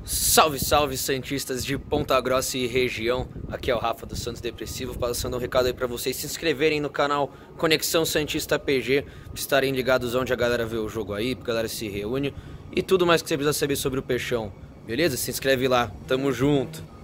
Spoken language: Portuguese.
Salve, salve, santistas de Ponta Grossa e região. Aqui é o Rafa do Santos Depressivo, passando um recado aí pra vocês se inscreverem no canal Conexão Santista PG, pra estarem ligados onde a galera vê o jogo aí, pra galera se reúne e tudo mais que você precisa saber sobre o Peixão, beleza? Se inscreve lá, tamo junto!